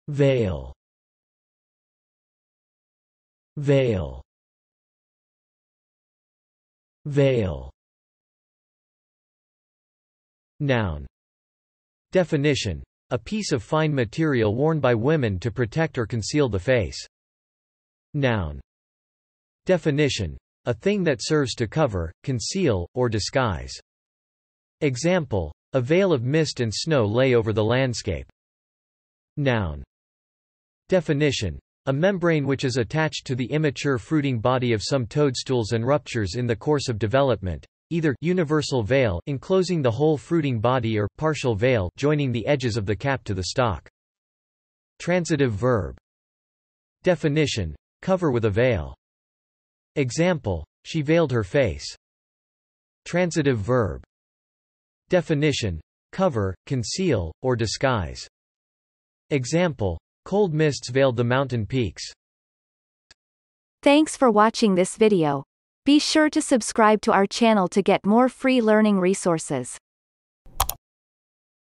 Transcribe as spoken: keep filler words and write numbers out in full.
Veil. Veil. Veil. Noun. Definition: a piece of fine material worn by women to protect or conceal the face. Noun. Definition: a thing that serves to cover, conceal, or disguise. Example: a veil of mist and snow lay over the landscape. Noun. Definition: a membrane which is attached to the immature fruiting body of some toadstools and ruptures in the course of development, either universal veil enclosing the whole fruiting body or partial veil joining the edges of the cap to the stalk. Transitive verb. Definition: cover with a veil. Example: she veiled her face. Transitive verb. Definition: cover, conceal, or disguise. Example: cold mists veiled the mountain peaks. Thanks for watching this video. Be sure to subscribe to our channel to get more free learning resources.